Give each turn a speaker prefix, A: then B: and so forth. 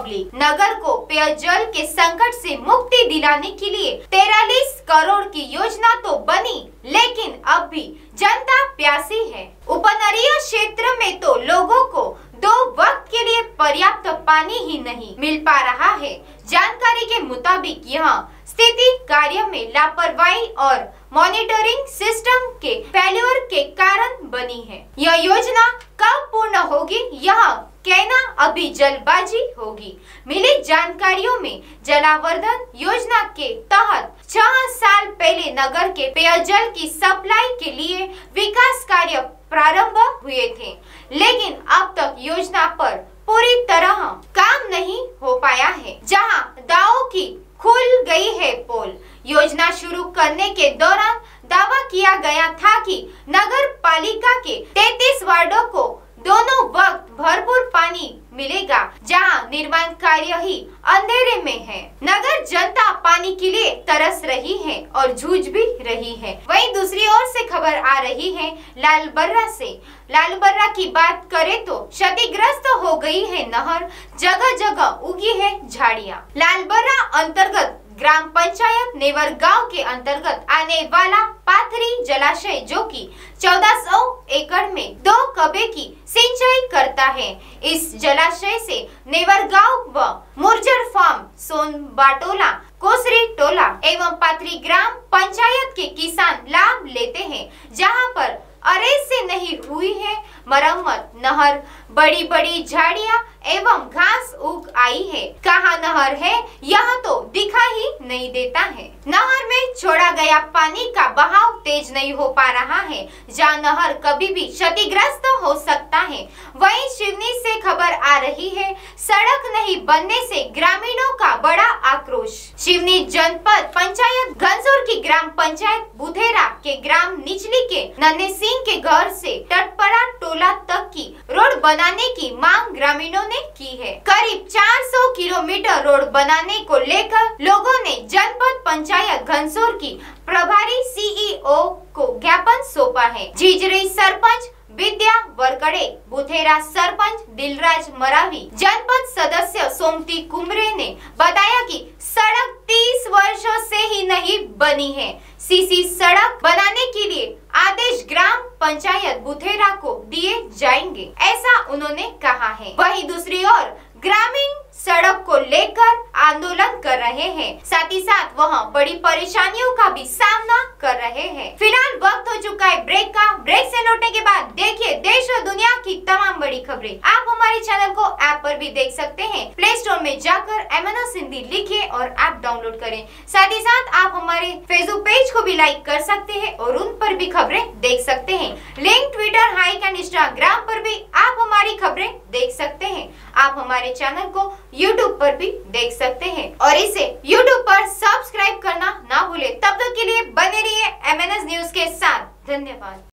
A: Public. नगर को पेयजल के संकट से मुक्ति दिलाने के लिए 43 करोड़ की योजना तो बनी, लेकिन अब भी जनता प्यासी है। उपनगरीय क्षेत्र में तो लोगों को 2 वक्त के लिए पर्याप्त पानी ही नहीं मिल पा रहा है। जानकारी के मुताबिक यह स्थिति कार्य में लापरवाही और मॉनिटरिंग सिस्टम के फेल्योर के कारण बनी है। यह योजना कब पूर्ण होगी, यह कहना अभी जल्दबाजी होगी। मिली जानकारियों में जलावर्धन योजना के तहत 6 साल पहले नगर के पेयजल की सप्लाई के लिए विकास कार्य प्रारंभ हुए थे, लेकिन अब तक योजना पर पूरी तरह काम नहीं हो पाया है। जहां दावों की खुल गई है पोल। योजना शुरू करने के दौरान दावा किया गया था कि नगर पालिका के 33 वार्डों को दोनों वक्त भरपूर पानी मिलेगा, जहां निर्माण कार्य ही अंधेरे में है। नगर जनता पानी के लिए तरस रही है और जूझ भी रही है। वहीं दूसरी ओर से खबर आ रही है लालबर्रा से। लालबर्रा की बात करें तो क्षतिग्रस्त हो गई है नहर, जगह जगह उगी है झाड़ियां। लालबर्रा अंतर्गत ग्राम पंचायत नेवर गांव के अंतर्गत आने वाला पाथरी जलाशय, जो कि 1400 एकड़ में 2 कबे की सिंचाई करता है। इस जलाशय से नेवर गांव व मुर्जर फार्म, सोनबाटोला, कोसरी टोला एवं पाथरी ग्राम पंचायत के किसान लाभ लेते हैं, जहां पर अरे से नहीं हुई है मरम्मत। नहर बड़ी बड़ी झाड़ियां एवं घास उग आई है। कहाँ नहर है, यह तो दिखा ही नहीं देता है। नहर में छोड़ा गया पानी का बहाव तेज नहीं हो पा रहा है, जहाँ नहर कभी भी क्षतिग्रस्त हो सकता है। वहीं शिवनी से खबर आ रही है, सड़क नहीं बनने से ग्रामीणों का बड़ा आक्रोश। शिवनी जनपद पंचायत घनसोर की ग्राम पंचायत बुधेरा के ग्राम निचली के नन्हे सिंह के घर से टटपड़ा टोला तक की रोड बनाने की मांग ग्रामीणों ने की है। करीब 400 किलोमीटर रोड बनाने को लेकर लोगों ने जनपद पंचायत घनसोर की प्रभारी सीईओ को ज्ञापन सौंपा है। झिझरी सरपंच विद्या वरकड़े, बुधेरा सरपंच दिलराज मरावी, जनपद सदस्य सोमती कुमरे ने बताया कि सड़क 30 वर्षों से ही नहीं बनी है। सीसी सड़क बनाने के लिए आदेश ग्राम पंचायत बुधेरा को दिए जाएंगे, ऐसा उन्होंने कहा है। वहीं दूसरी ओर ग्रामीण सड़क को लेकर आंदोलन कर रहे हैं, साथ ही साथ वहाँ बड़ी परेशानियों का भी सामना कर रहे हैं। फिलहाल वक्त हो चुका है ब्रेक का। ब्रेक से लौटने के बाद देखिए देश और दुनिया की तमाम बड़ी खबरें। आप हमारे चैनल को ऐप पर भी देख सकते हैं। प्ले स्टोर में जाकर MNOS हिंदी लिखिए और ऐप डाउनलोड करें। साथ ही साथ आप हमारे फेसबुक पेज को भी लाइक कर सकते हैं और उन पर भी खबरें देख सकते हैं। Link Twitter, Hike and Instagram पर भी आप हमारी खबरें देख सकते हैं। आप हमारे चैनल को YouTube पर भी देख सकते हैं और इसे YouTube पर सब्सक्राइब करना ना भूले। तब तक के लिए बने रहिए MNOS न्यूज के साथ। धन्यवाद।